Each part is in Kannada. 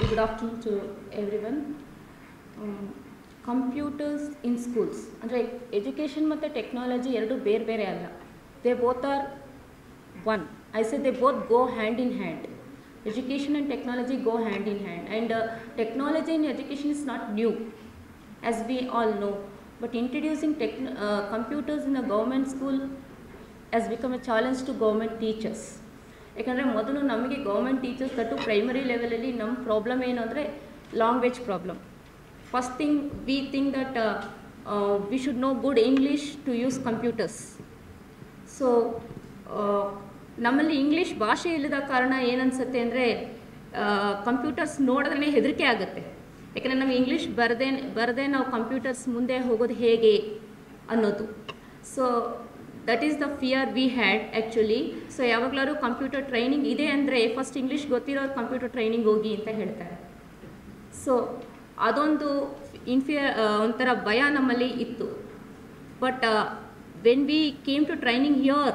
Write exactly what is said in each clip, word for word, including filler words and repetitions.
Good afternoon to everyone. Um, computers in schools ಅಂದರೆ ಎಜುಕೇಷನ್ ಮತ್ತು ಟೆಕ್ನಾಲಜಿ ಎರಡು ಬೇರೆ ಬೇರೆ ಅಲ್ಲ. They both are one. I say they both go hand in hand. Education and technology go hand in hand, and uh, technology in education is not new, as we all know, but introducing tech, uh, computers in a government school has become a challenge to government teachers. ಯಾಕಂದರೆ ಮೊದಲು ನಮಗೆ ಗೌರ್ಮೆಂಟ್ ಟೀಚರ್ಸ್ ದಟ್ಟು ಪ್ರೈಮರಿ ಲೆವೆಲಲ್ಲಿ ನಮ್ಮ ಪ್ರಾಬ್ಲಮ್ ಏನು ಅಂದರೆ language problem. First thing we think that we should know good English to use computers. So ನಮ್ಮಲ್ಲಿ ಇಂಗ್ಲೀಷ್ ಭಾಷೆ ಇಲ್ಲದ ಕಾರಣ ಏನನ್ಸುತ್ತೆ ಅಂದರೆ ಕಂಪ್ಯೂಟರ್ಸ್ ನೋಡಿದ್ರೆ ಹೆದರಿಕೆ ಆಗುತ್ತೆ. ಯಾಕಂದರೆ ನಾವು ಇಂಗ್ಲೀಷ್ ಬರದೇ ಬರದೇ ನಾವು ಕಂಪ್ಯೂಟರ್ಸ್ ಮುಂದೆ ಹೋಗೋದು ಹೇಗೆ ಅನ್ನೋದು. So that is the fear we had actually. So ಯಾವಾಗಲಾದ್ರು ಕಂಪ್ಯೂಟರ್ ಟ್ರೈನಿಂಗ್ ಇದೆ ಅಂದರೆ ಫಸ್ಟ್ ಇಂಗ್ಲೀಷ್ ಗೊತ್ತಿರೋರು ಕಂಪ್ಯೂಟರ್ ಟ್ರೈನಿಂಗ್ ಹೋಗಿ ಅಂತ ಹೇಳ್ತಾರೆ. ಸೊ ಅದೊಂದು ಇನ್ಫಿಯರ್ ಒಂಥರ ಭಯ ನಮ್ಮಲ್ಲಿ ಇತ್ತು. But when we came to training here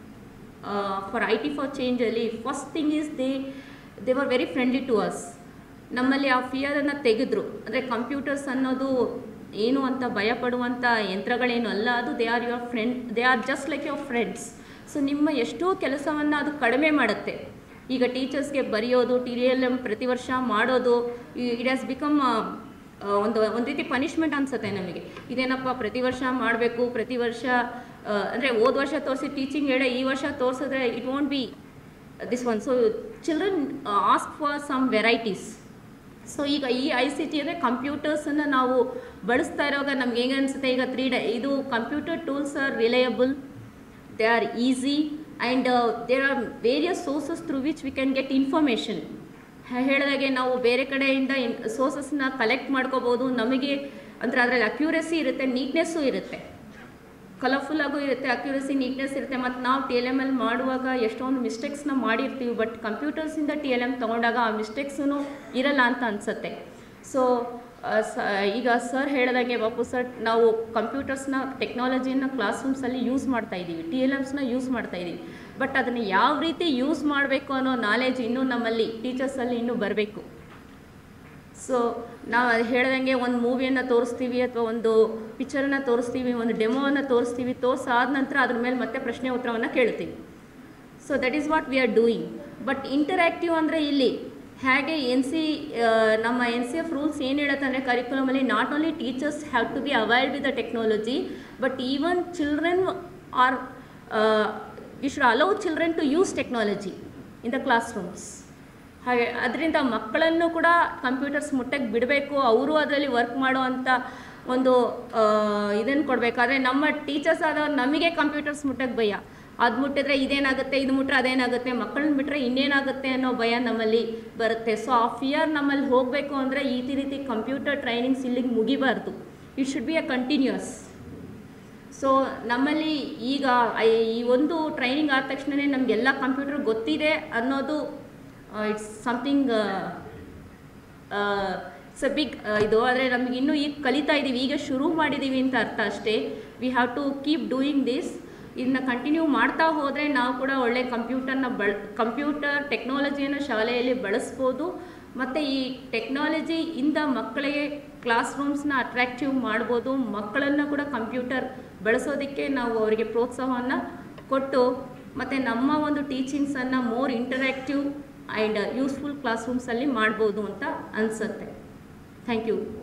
for I T for ಚೇಂಜಲ್ಲಿ first thing is they they were very friendly to us. ನಮ್ಮಲ್ಲಿ ಆ ಫಿಯರನ್ನು ತೆಗೆದ್ರು. ಅಂದರೆ ಕಂಪ್ಯೂಟರ್ಸ್ ಅನ್ನೋದು ಏನು ಅಂತ ಭಯಪಡುವಂಥ ಯಂತ್ರಗಳೇನು ಅಲ್ಲ, ಅದು they are your friend, they are just like your friends. So ನಿಮ್ಮ ಎಷ್ಟೋ ಕೆಲಸವನ್ನು ಅದು ಕಡಿಮೆ ಮಾಡುತ್ತೆ. ಈಗ ಟೀಚರ್ಸ್ಗೆ ಬರೆಯೋದು, ಟಿ ಎಲ್ ಎಮ್ ಪ್ರತಿ ವರ್ಷ ಮಾಡೋದು, ಇಟ್ ಹ್ಯಾಸ್ ಬಿಕಮ್ ಒಂದು ಒಂದು ರೀತಿ ಪನಿಷ್ಮೆಂಟ್ ಅನಿಸುತ್ತೆ ನಮಗೆ. ಇದೇನಪ್ಪ ಪ್ರತಿ ವರ್ಷ ಮಾಡಬೇಕು, ಪ್ರತಿ ವರ್ಷ ಅಂದರೆ ಹೋದ ವರ್ಷ ತೋರಿಸಿ ಟೀಚಿಂಗ್ ಹೇಳಿ ಈ ವರ್ಷ ತೋರಿಸಿದ್ರೆ it won't be this one. So children ask for some varieties. So ಈಗ ಈ ಐ ಸಿ ಟಿ ಅಂದರೆ ಕಂಪ್ಯೂಟರ್ಸನ್ನು ನಾವು ಬಳಸ್ತಾ ಇರೋವಾಗ ನಮ್ಗೆ ಹೇಗೆ ಅನಿಸುತ್ತೆ, ಈಗ ತ್ರೀ ಡ ಇದು computer tools are reliable, they are easy, and there are various sources through which we can get information. ಹೇಳಿದಾಗೆ ನಾವು ಬೇರೆ ಕಡೆಯಿಂದ ಇನ್ ಸೋರ್ಸಸ್ನ ಕಲೆಕ್ಟ್ ಮಾಡ್ಕೋಬೋದು. ನಮಗೆ ಅಂದರೆ ಅದರಲ್ಲಿ ಅಕ್ಯುರಸಿ ಇರುತ್ತೆ, ನೀಟ್ನೆಸ್ಸು ಇರುತ್ತೆ, ಕಲರ್ಫುಲ್ಲಾಗೂ ಇರುತ್ತೆ, ಅಕ್ಯುರಸಿ ನೀಟ್ನೆಸ್ ಇರುತ್ತೆ. ಮತ್ತು ನಾವು ಟಿ ಎಲ್ ಎಮ್ ಎಲ್ ಮಾಡುವಾಗ ಎಷ್ಟೊಂದು ಮಿಸ್ಟೇಕ್ಸ್ನ ಮಾಡಿರ್ತೀವಿ, ಬಟ್ ಕಂಪ್ಯೂಟರ್ಸಿಂದ ಟಿ ಎಲ್ ಎಮ್ ತೊಗೊಂಡಾಗ ಆ ಮಿಸ್ಟೇಕ್ಸೂ ಇರಲ್ಲ ಅಂತ ಅನಿಸುತ್ತೆ. ಸೊ ಸ ಈಗ ಸರ್ ಹೇಳಿದಾಗೆ ಬಾಪು ಸರ್, ನಾವು ಕಂಪ್ಯೂಟರ್ಸ್ನ ಟೆಕ್ನಾಲಜಿನ ಕ್ಲಾಸ್ ರೂಮ್ಸಲ್ಲಿ ಯೂಸ್ ಮಾಡ್ತಾಯಿದ್ದೀವಿ, ಟಿ ಎಲ್ ಎಮ್ಸ್ನ ಯೂಸ್ ಮಾಡ್ತಾಯಿದ್ದೀವಿ. ಬಟ್ ಅದನ್ನು ಯಾವ ರೀತಿ ಯೂಸ್ ಮಾಡಬೇಕು ಅನ್ನೋ ನಾಲೆಜ್ ಇನ್ನೂ ನಮ್ಮಲ್ಲಿ ಟೀಚರ್ಸಲ್ಲಿ ಇನ್ನೂ ಬರಬೇಕು. ಸೊ ನಾವು ಅದು ಹೇಳ್ದಂಗೆ ಒಂದು ಮೂವಿಯನ್ನು ತೋರಿಸ್ತೀವಿ ಅಥವಾ ಒಂದು ಪಿಕ್ಚರನ್ನು ತೋರಿಸ್ತೀವಿ, ಒಂದು ಡೆಮೋವನ್ನು ತೋರಿಸ್ತೀವಿ, ತೋರಿಸಾದ ನಂತರ ಅದ್ರ ಮೇಲೆ ಮತ್ತೆ ಪ್ರಶ್ನೆ ಉತ್ತರವನ್ನು ಕೇಳ್ತೀವಿ. So that is what we are doing. But interactive ಅಂದರೆ ಇಲ್ಲಿ ಹೇಗೆ ಎನ್ ಸಿ ನಮ್ಮ ಎನ್ ಸಿ ಎಫ್ ರೂಲ್ಸ್ ಏನು ಹೇಳುತ್ತೆ ಅಂದರೆ ಕರಿಕ್ಯುಲಮಲ್ಲಿ not only teachers have to be awared with the technology, but even children are we should allow children to use technology in the classrooms. ಹಾಗೆ ಅದರಿಂದ ಮಕ್ಕಳನ್ನು ಕೂಡ ಕಂಪ್ಯೂಟರ್ಸ್ ಮುಟ್ಟಕ್ಕೆ ಬಿಡಬೇಕು, ಅವರು ಅದರಲ್ಲಿ ವರ್ಕ್ ಮಾಡೋ ಅಂಥ ಒಂದು ಇದನ್ನು ಕೊಡಬೇಕಾದ್ರೆ ನಮ್ಮ ಟೀಚರ್ಸ್ ಆದವ್ರು ನಮಗೆ ಕಂಪ್ಯೂಟರ್ಸ್ ಮುಟ್ಟಕ್ಕೆ ಭಯ. ಅದು ಮುಟ್ಟಿದ್ರೆ ಇದೇನಾಗುತ್ತೆ, ಇದು ಮುಟ್ಟರೆ ಅದೇನಾಗುತ್ತೆ, ಮಕ್ಕಳನ್ನ ಬಿಟ್ಟರೆ ಇನ್ನೇನಾಗುತ್ತೆ ಅನ್ನೋ ಭಯ ನಮ್ಮಲ್ಲಿ ಬರುತ್ತೆ. ಸೊ ಆ ಫಿಯರ್ ನಮ್ಮಲ್ಲಿ ಹೋಗಬೇಕು ಅಂದರೆ ಈ ರೀತಿ ಕಂಪ್ಯೂಟರ್ ಟ್ರೈನಿಂಗ್ಸ್ ಇಲ್ಲಿಗೆ ಮುಗಿಬಾರ್ದು. It should be a continuous. So ನಮ್ಮಲ್ಲಿ ಈಗ ಈ ಒಂದು ಟ್ರೈನಿಂಗ್ ಆದ ತಕ್ಷಣವೇ ನಮಗೆಲ್ಲ ಕಂಪ್ಯೂಟರ್ ಗೊತ್ತಿದೆ ಅನ್ನೋದು it's something it's a big ಇದು. ಆದರೆ ನಮಗೆ ಇನ್ನೂ ಈಗ ಕಲಿತಾ ಇದ್ದೀವಿ, ಈಗ ಶುರು ಮಾಡಿದ್ದೀವಿ ಅಂತ ಅರ್ಥ ಅಷ್ಟೇ. We have to keep doing this. ಇದನ್ನ ಕಂಟಿನ್ಯೂ ಮಾಡ್ತಾ ಹೋದರೆ ನಾವು ಕೂಡ ಒಳ್ಳೆ ಕಂಪ್ಯೂಟರ್ನ ಬಳ ಕಂಪ್ಯೂಟರ್ ಟೆಕ್ನಾಲಜಿಯನ್ನು ಶಾಲೆಯಲ್ಲಿ ಬಳಸ್ಬೋದು. ಮತ್ತು ಈ ಟೆಕ್ನಾಲಜಿಯಿಂದ ಮಕ್ಕಳಿಗೆ ಕ್ಲಾಸ್ ರೂಮ್ಸ್ನ ಅಟ್ರ್ಯಾಕ್ಟಿವ್ ಮಾಡ್ಬೋದು. ಮಕ್ಕಳನ್ನು ಕೂಡ ಕಂಪ್ಯೂಟರ್ ಬಳಸೋದಕ್ಕೆ ನಾವು ಅವರಿಗೆ ಪ್ರೋತ್ಸಾಹವನ್ನು ಕೊಟ್ಟು ಮತ್ತು ನಮ್ಮ ಒಂದು ಟೀಚಿಂಗ್ಸನ್ನು ಮೋರ್ ಇಂಟರ್ಯಾಕ್ಟಿವ್ ಆ್ಯಂಡ್ ಯೂಸ್ಫುಲ್ ಕ್ಲಾಸ್ ರೂಮ್ಸಲ್ಲಿ ಮಾಡ್ಬೋದು ಅಂತ ಅನಿಸುತ್ತೆ. Thank you.